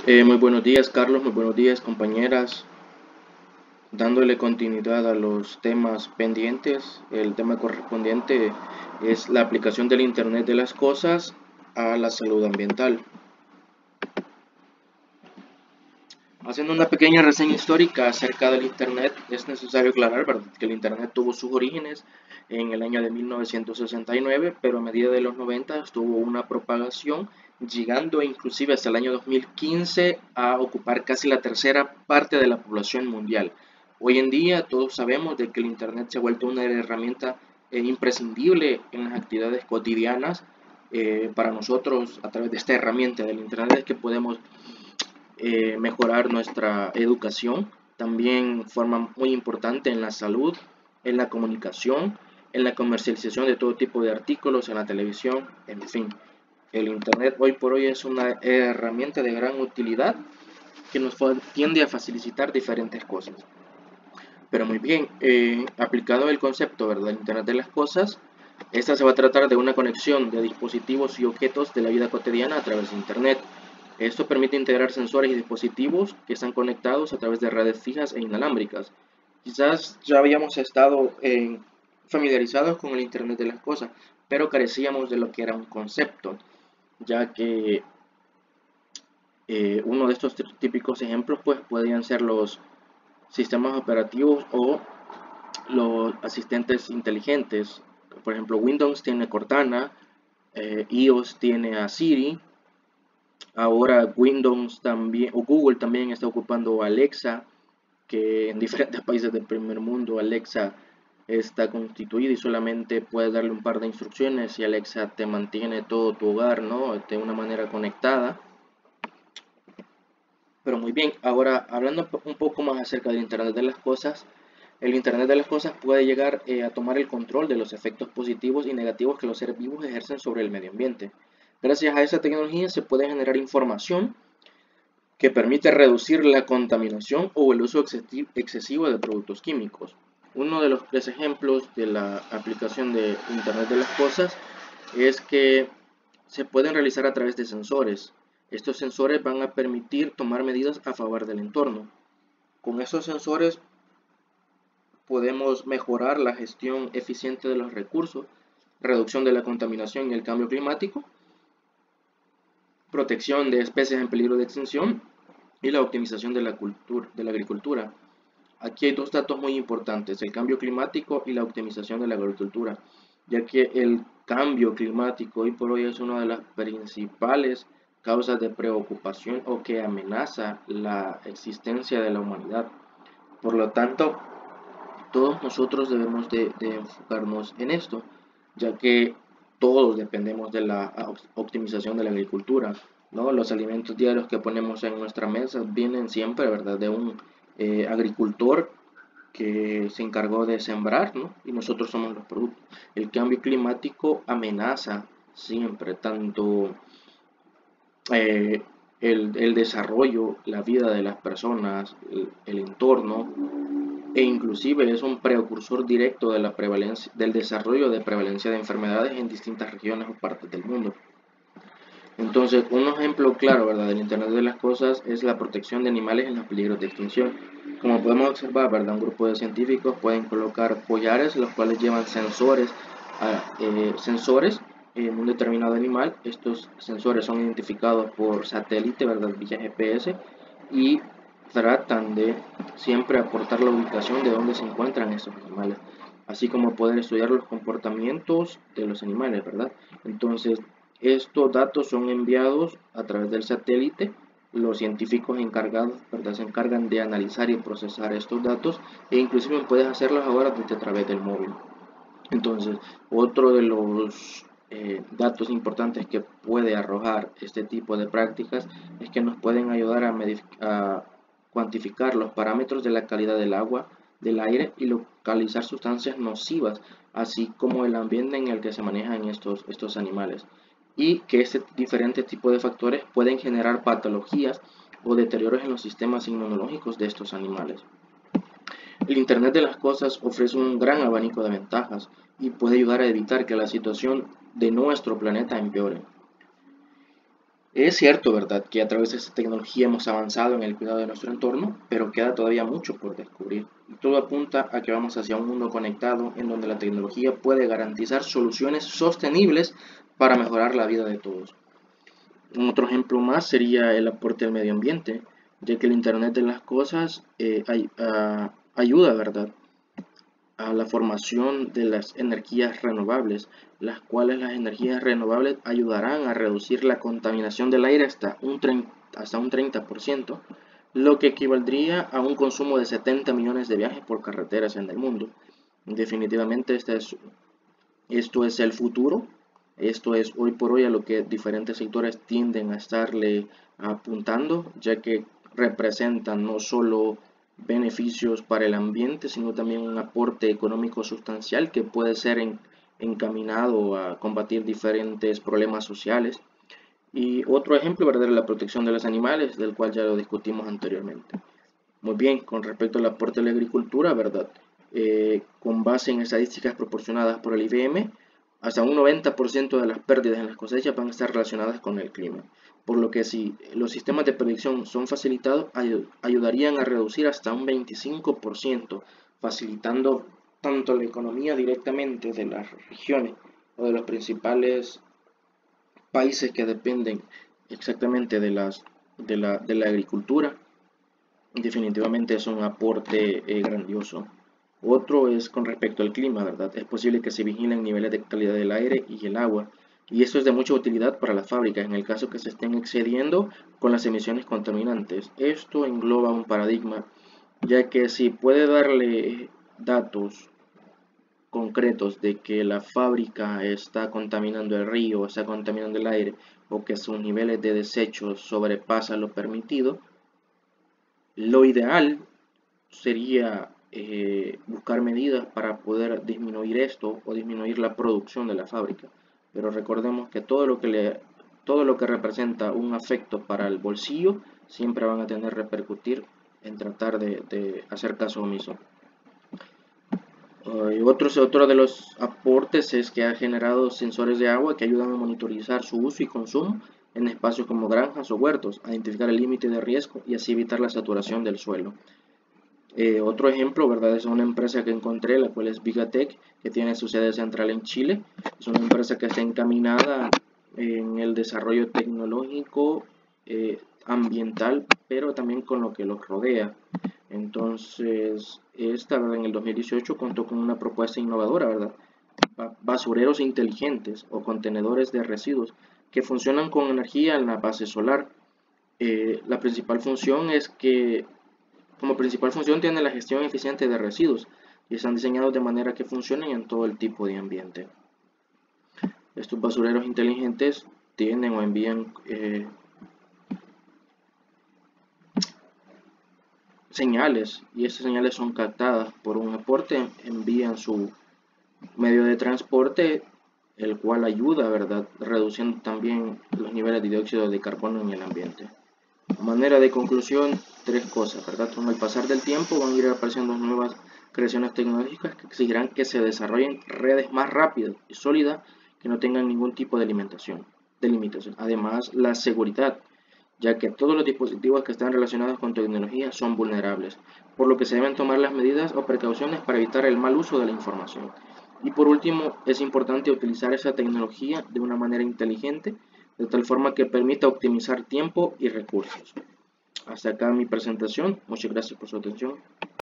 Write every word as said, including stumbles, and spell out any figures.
Eh, muy buenos días, Carlos, muy buenos días, compañeras. Dándole continuidad a los temas pendientes, el tema correspondiente es la aplicación del Internet de las Cosas a la salud ambiental. Haciendo una pequeña reseña histórica acerca del Internet, es necesario aclarar, ¿verdad?, que el Internet tuvo sus orígenes en el año de mil novecientos sesenta y nueve, pero a medida de los noventa tuvo una propagación, llegando inclusive hasta el año dos mil quince a ocupar casi la tercera parte de la población mundial. Hoy en día todos sabemos de que el Internet se ha vuelto una herramienta eh, imprescindible en las actividades cotidianas. Eh, para nosotros, a través de esta herramienta del Internet, es que podemos eh, mejorar nuestra educación, también forma muy importante en la salud, en la comunicación, en la comercialización de todo tipo de artículos, en la televisión, en fin. El Internet hoy por hoy es una herramienta de gran utilidad que nos tiende a facilitar diferentes cosas. Pero muy bien, eh, aplicado el concepto, ¿verdad?, del Internet de las cosas, esta se va a tratar de una conexión de dispositivos y objetos de la vida cotidiana a través de Internet. Esto permite integrar sensores y dispositivos que están conectados a través de redes fijas e inalámbricas. Quizás ya habíamos estado eh, familiarizados con el Internet de las cosas, pero carecíamos de lo que era un concepto, ya que eh, uno de estos típicos ejemplos pues podrían ser los sistemas operativos o los asistentes inteligentes. Por ejemplo, Windows tiene Cortana, eh, iOS tiene a Siri. Ahora Windows también, o Google también está ocupando Alexa, que en diferentes países del primer mundo Alexa está constituida y solamente puedes darle un par de instrucciones y Alexa te mantiene todo tu hogar, ¿no?, de una manera conectada. Pero muy bien, ahora hablando un poco más acerca del Internet de las Cosas, el Internet de las Cosas puede llegar eh, a tomar el control de los efectos positivos y negativos que los seres vivos ejercen sobre el medio ambiente. Gracias a esa tecnología se puede generar información que permite reducir la contaminación o el uso excesivo de productos químicos. Uno de los tres ejemplos de la aplicación de Internet de las Cosas es que se pueden realizar a través de sensores. Estos sensores van a permitir tomar medidas a favor del entorno. Con estos sensores podemos mejorar la gestión eficiente de los recursos, reducción de la contaminación y el cambio climático, protección de especies en peligro de extinción y la optimización de la, cultura, de la agricultura. Aquí hay dos datos muy importantes, el cambio climático y la optimización de la agricultura, ya que el cambio climático hoy por hoy es una de las principales causas de preocupación o que amenaza la existencia de la humanidad. Por lo tanto, todos nosotros debemos de, de enfocarnos en esto, ya que todos dependemos de la optimización de la agricultura, ¿no? Los alimentos diarios que ponemos en nuestra mesa vienen siempre, ¿verdad?, de un eh, agricultor que se encargó de sembrar, ¿no?, y nosotros somos los productos. El cambio climático amenaza siempre tanto eh, el, el desarrollo, la vida de las personas, el, el entorno, e inclusive es un precursor directo de la prevalencia, del desarrollo de prevalencia de enfermedades en distintas regiones o partes del mundo. Entonces, un ejemplo claro, ¿verdad?, del Internet de las Cosas es la protección de animales en los peligros de extinción. Como podemos observar, ¿verdad?, un grupo de científicos pueden colocar collares los cuales llevan sensores, a, eh, sensores en un determinado animal. Estos sensores son identificados por satélite, ¿verdad?, vía G P S, y tratan de siempre aportar la ubicación de donde se encuentran estos animales, así como poder estudiar los comportamientos de los animales, ¿verdad? Entonces, estos datos son enviados a través del satélite. Los científicos encargados, ¿verdad?, se encargan de analizar y procesar estos datos, e inclusive puedes hacerlos ahora desde a través del móvil. Entonces, otro de los eh, datos importantes que puede arrojar este tipo de prácticas es que nos pueden ayudar a, a cuantificar los parámetros de la calidad del agua, del aire y localizar sustancias nocivas, así como el ambiente en el que se manejan estos, estos animales, y que este diferente tipo de factores pueden generar patologías o deterioros en los sistemas inmunológicos de estos animales. El Internet de las Cosas ofrece un gran abanico de ventajas y puede ayudar a evitar que la situación de nuestro planeta empeore. Es cierto, ¿verdad?, que a través de esta tecnología hemos avanzado en el cuidado de nuestro entorno, pero queda todavía mucho por descubrir. Y todo apunta a que vamos hacia un mundo conectado en donde la tecnología puede garantizar soluciones sostenibles para mejorar la vida de todos. Un otro ejemplo más sería el aporte al medio ambiente, ya que el Internet de las Cosas eh, ay- a- ayuda, ¿verdad?, a la formación de las energías renovables, las cuales las energías renovables ayudarán a reducir la contaminación del aire hasta un treinta, hasta un treinta por ciento, lo que equivaldría a un consumo de setenta millones de viajes por carreteras en el mundo. Definitivamente este es, esto es el futuro, esto es hoy por hoy a lo que diferentes sectores tienden a estarle apuntando, ya que representan no solo beneficios para el ambiente, sino también un aporte económico sustancial que puede ser en- encaminado a combatir diferentes problemas sociales. Y otro ejemplo, ¿verdad?, es la protección de los animales, del cual ya lo discutimos anteriormente. Muy bien, con respecto al aporte de la agricultura, ¿verdad? Eh, con base en estadísticas proporcionadas por el I B M, hasta un noventa por ciento de las pérdidas en las cosechas van a estar relacionadas con el clima, por lo que si los sistemas de predicción son facilitados, ay- ayudarían a reducir hasta un veinticinco por ciento, facilitando tanto la economía directamente de las regiones o de los principales países que dependen exactamente de, las, de, la, de la agricultura. Definitivamente es un aporte eh, grandioso. Otro es con respecto al clima, ¿verdad? Es posible que se vigilen niveles de calidad del aire y el agua, y esto es de mucha utilidad para las fábricas en el caso que se estén excediendo con las emisiones contaminantes. Esto engloba un paradigma, ya que si puede darle datos concretos de que la fábrica está contaminando el río, está contaminando el aire, o que sus niveles de desechos sobrepasan lo permitido, lo ideal sería eh, buscar medidas para poder disminuir esto o disminuir la producción de la fábrica. Pero recordemos que todo lo que, le, todo lo que representa un afecto para el bolsillo siempre van a tener que repercutir en tratar de, de hacer caso omiso. Uh, otro, otro de los aportes es que ha generado sensores de agua que ayudan a monitorizar su uso y consumo en espacios como granjas o huertos, a identificar el límite de riesgo y así evitar la saturación del suelo. Eh, otro ejemplo, ¿verdad?, es una empresa que encontré, la cual es Vigatech, que tiene su sede central en Chile. Es una empresa que está encaminada en el desarrollo tecnológico, eh, ambiental, pero también con lo que los rodea. Entonces, esta, ¿verdad?, en el dos mil dieciocho contó con una propuesta innovadora, ¿verdad? Basureros inteligentes o contenedores de residuos que funcionan con energía en la base solar. Eh, la principal función es que como principal función tiene la gestión eficiente de residuos y están diseñados de manera que funcionen en todo el tipo de ambiente. Estos basureros inteligentes tienen o envían eh, señales y estas señales son captadas por un aporte, envían su medio de transporte, el cual ayuda, ¿verdad?, reduciendo también los niveles de dióxido de carbono en el ambiente. A manera de conclusión, tres cosas, ¿verdad? Con el pasar del tiempo van a ir apareciendo nuevas creaciones tecnológicas que exigirán que se desarrollen redes más rápidas y sólidas que no tengan ningún tipo de limitación. De limitación. Además, la seguridad, ya que todos los dispositivos que están relacionados con tecnología son vulnerables, por lo que se deben tomar las medidas o precauciones para evitar el mal uso de la información. Y por último, es importante utilizar esa tecnología de una manera inteligente, de tal forma que permita optimizar tiempo y recursos. Hasta acá mi presentación. Muchas gracias por su atención.